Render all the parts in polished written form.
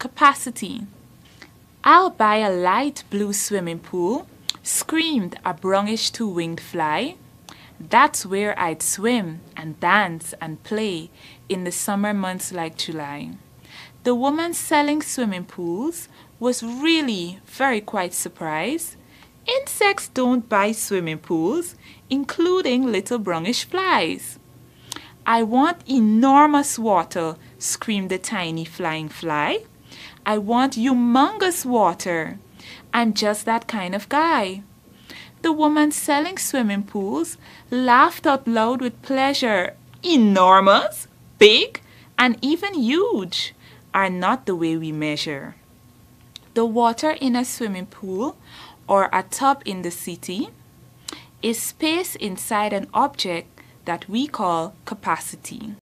Capacity. I'll buy a light blue swimming pool, screamed a brownish two-winged fly. That's where I'd swim and dance and play in the summer months like July. The woman selling swimming pools was really very quite surprised. Insects don't buy swimming pools, including little brownish flies. I want enormous water, screamed the tiny flying fly. I want humongous water. I'm just that kind of guy. The woman selling swimming pools laughed out loud with pleasure. Enormous, big, and even huge are not the way we measure. The water in a swimming pool or a tub in the city is space inside an object that we call capacity.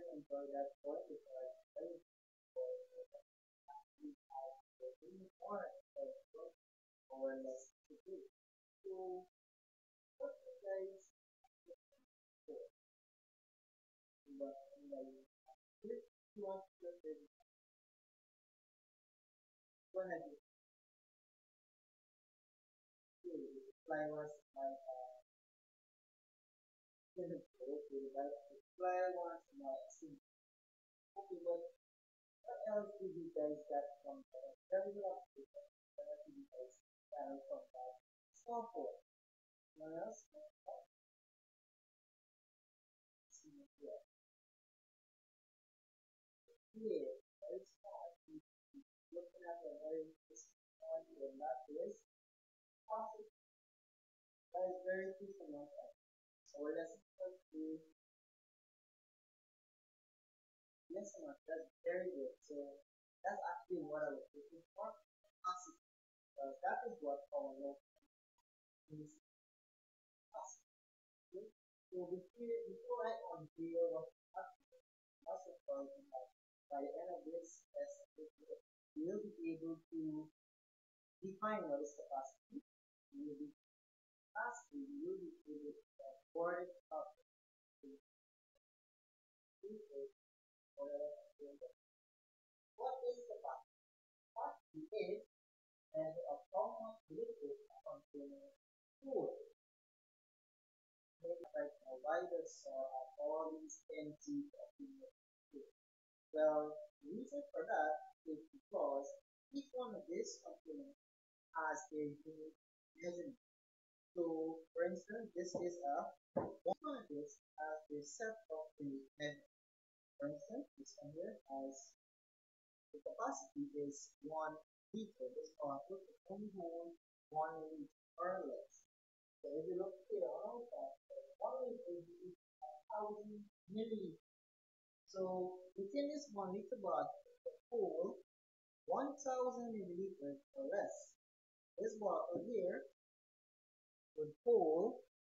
would hold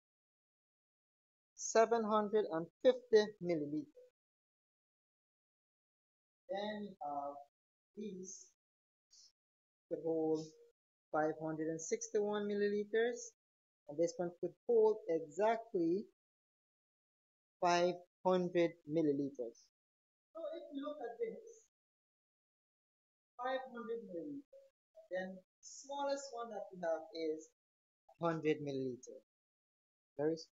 750 milliliters. Then you have these could hold 561 milliliters, and this one could hold exactly 500 milliliters. So if you look at this, 500 milliliters, then smallest one that we have is 100 milliliters. Very small.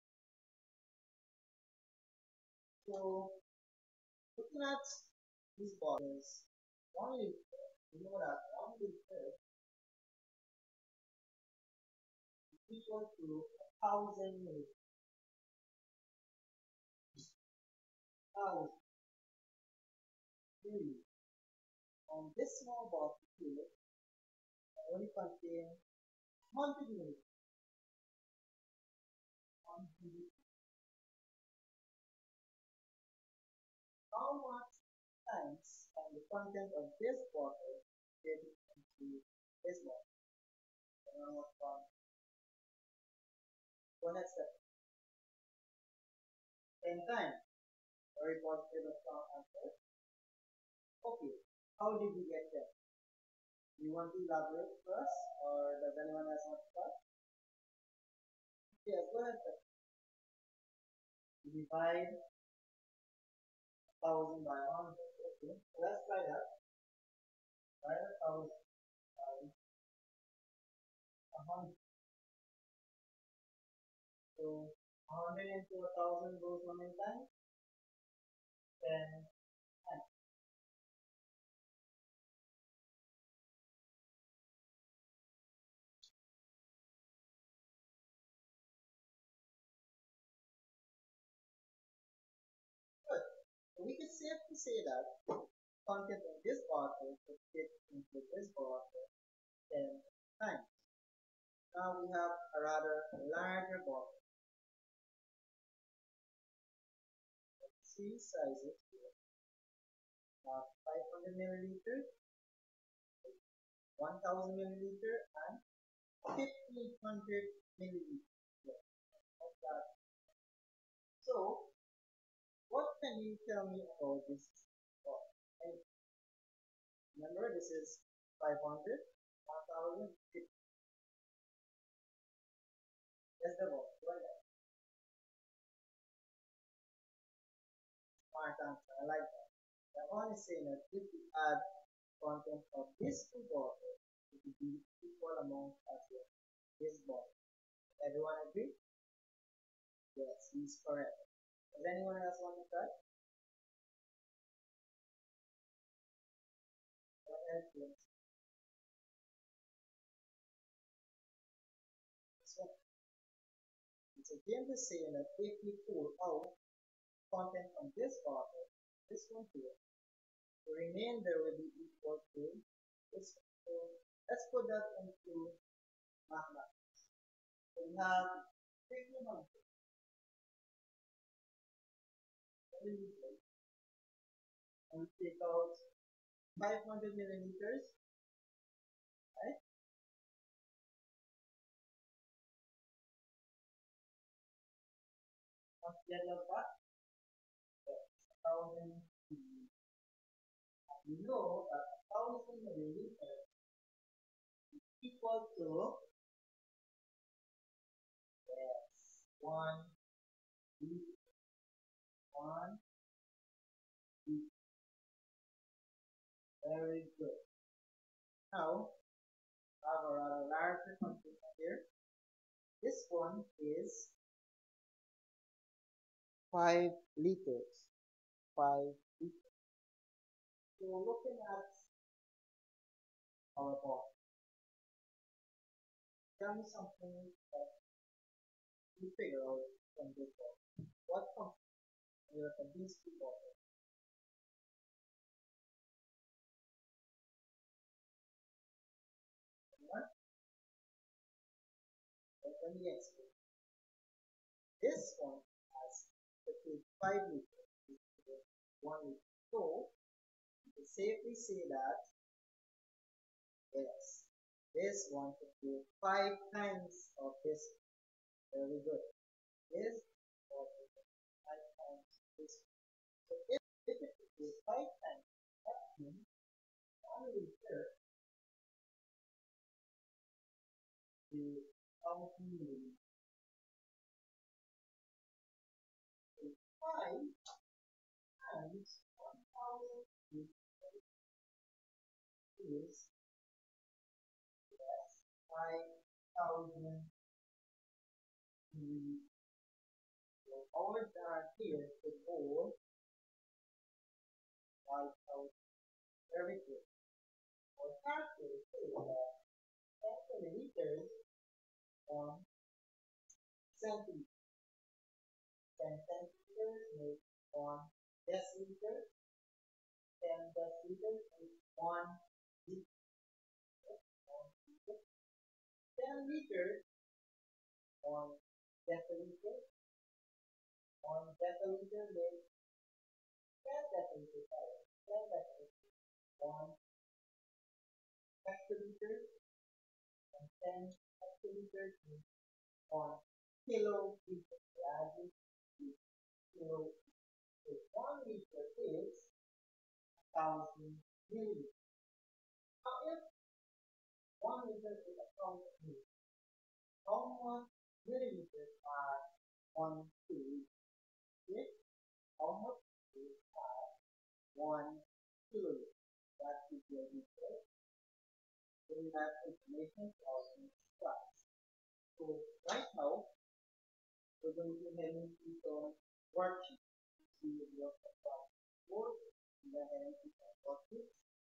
So looking at these bottles, 1 liter, you know that 1 liter is equal to 1,000 milliliters. 1,000 milliliters. And this small bottle here only contains 100 milliliters. 100. How much times can the content of this bottle get into this bottle? Go next step. 10 times. Very positive and strong answer. Okay, how did we get there? Do you want to elaborate first, or does anyone else want to start? Yes, go ahead, sir. Divide 1,000 by 100. Okay, so let's try that. 1,000. 100. So 100 into 1,000 goes how many times? 10 times. Good. So we can safely say that content in this bottle could fit into this bottle 10 times. Now we have a rather larger bottle. Three sizes here. 500 milliliters, 1000 milliliter, and 1500 milliliters. Yeah. So, what can you tell me about this bottle? Remember, this is 500, 1000, 50. That's the bottle. Go ahead. Smart answer. I like that. The one is saying that if you add content of these two bottles, it will be equal amount as this bottle. Everyone agree? Yes, he's correct. Does anyone else want to try? Go ahead, please. So, it's again the same that if you pull out content from this bottle, this one here, the remainder will be equal to this one. So let's put that into mathematics. So we have 1500 milliliters, and we take out 500 milliliters, right? What's the other part? 1000. We know that 1000 milliliters is equal to, yes, 1 liter. 1 liter. Very good. Now, I have a rather larger container here. This one is 5 liters. 5 liters. So looking at our bottle, tell me something that you figure out from this bottle. What comes from these two bottles? Let me explain. This one has the 5 liters, 1 liter. So you can safely say that yes, this one could do 5 times of this. Very good. This one could do 5 times this. So if it could do 5 times, that means 1 liter is how many milliliters? 5 times 1000 is 5,000 milliliters. So our jar here could hold 5,000. Very good. Our calculator says that 10 milliliters on centiliters. 10 centiliters make 1 deciliter. 10 deciliters make 1 liter. 10 liters, 1 deciliter. 1 deciliter makes 10 deciliters. 10 deciliters. 1 hectoliter, and 10 hectoliters makes 1 kiloliter. Added to kiloliter. So 1 liter is 1,000 milliliters. Now if 1 liter is 1,000 milliliters, how much milliliters are 1 kiloliter? Okay? How much is 1 kiloliter? That is your liter. giving that information to our next class. So right now, we're going to head into some worksheets. We will work about 4 and then head into some worksheets.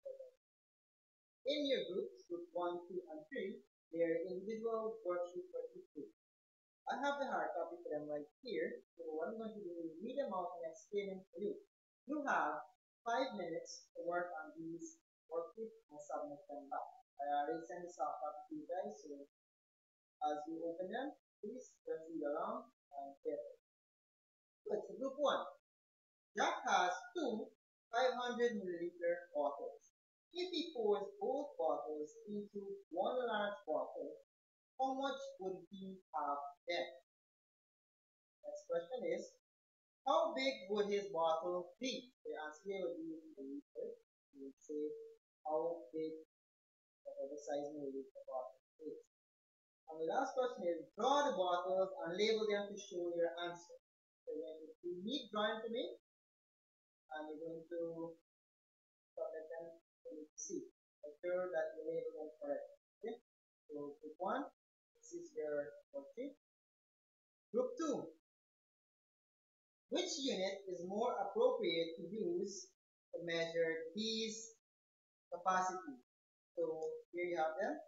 In your groups, group 1, 2, and 3, there are individual worksheets for each group. I have the hard copy for them right here, so what I'm going to do is read them out and explain them for you. You have 5 minutes to work on these worksheets and submit them back. I already sent the soft copy to you guys, so as you open them, please just read along and get it. Good, so group 1. Jack has 2 500 milliliter bottles. If he pours both bottles into one large bottle, how much would he have then? Next question is, how big would his bottle be? The answer here would be in milliliters. You would say how big, whatever size milliliter bottle is. And the last question is, draw the bottles and label them to show your answer. So when you need drawing to me, and you're going to submit them to see. Make sure that you label them correctly. Okay? So group 1, this is your worksheet. Group 2, which unit is more appropriate to use to measure these capacities? So here you have them.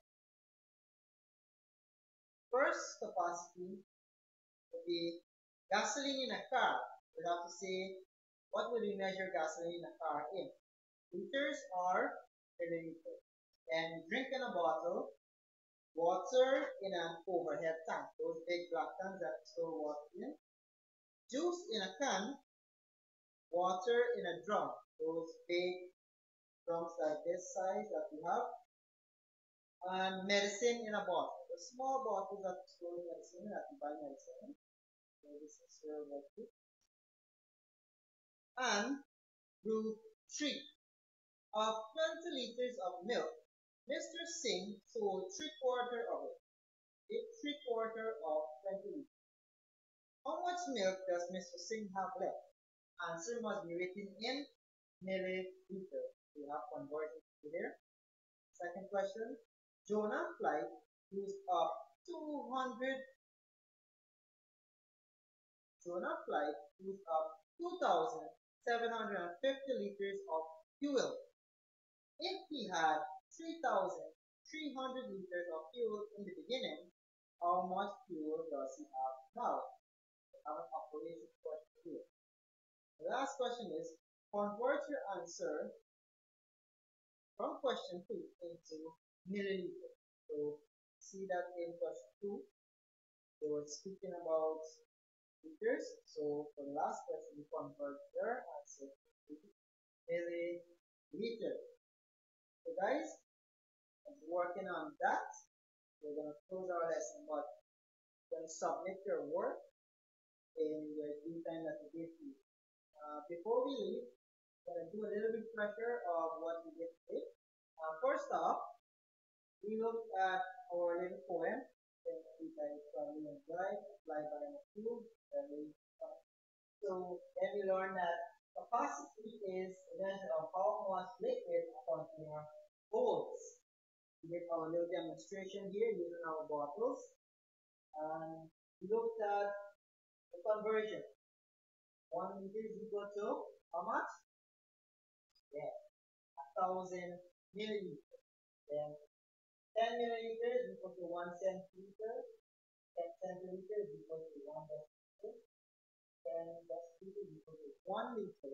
First capacity would be gasoline in a car. We have to say, what would we measure gasoline in a car in? Liters or milliliters? Then drink in a bottle, water in an overhead tank, those big black tanks that store water in, juice in a can, water in a drum, those big drums like this size that we have, and medicine in a bottle, the small bottles that store medicine, that you buy medicine. So this is your worksheet. And group 3. Of 20 liters of milk, Mr. Singh sold 3/4 of it. It's 3/4 of 20 liters. How much milk does Mr. Singh have left? Answer must be written in milliliters. We have converted to here. Second question. Jonah Flight used up 2,750 liters of fuel. If he had 3,300 liters of fuel in the beginning, how much fuel does he have now? We have an operation question here. The last question is, convert your answer from question 2 into milliliters. So see that in question 2, they were speaking about liters. So for the last question, we convert their answer to milliliters. So guys, as you're working on that, we're going to close our lesson, but you're going to submit your work in your due time that we give you. Before we leave, we're going to do a little refresher of what we did today. First off, we looked at our little poem, you guys probably enjoyed, Fly by a Tube, very fun. So then we learned that capacity is a measure of how much liquid a container holds. We did our little demonstration here using our bottles, and we looked at the conversion. 1 liter is equal to how much? Yeah, 1,000 milliliters. Then 10 milliliters is equal to 1 centiliter. 10 centiliters is equal to 1 deciliter. 10 deciliters is equal to 1 liter.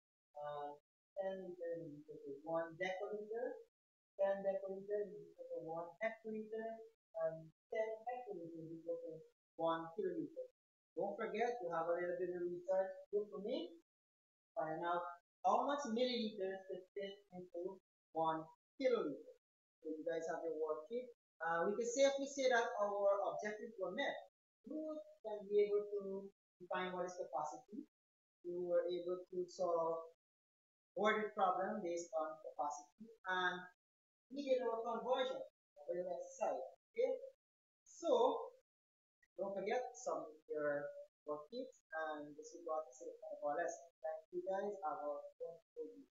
10 liters is equal to 1 deciliter. 10 deciliters is equal to 1 hectoliter. And 10 hectoliters is equal to 1 kiloliter. Don't forget to have a little bit of research. Do for me. Find out how much milliliters to fit into 1 kiloliter. So you guys have your worksheet. We can safely say that our objectives were met. You can be able to define what is capacity. You were able to solve ordered problem based on capacity, and we did our conversion, a little exercise. Okay? So don't forget to submit your worksheets, and this is what the second of our lesson. Thank you guys. Have a wonderful week.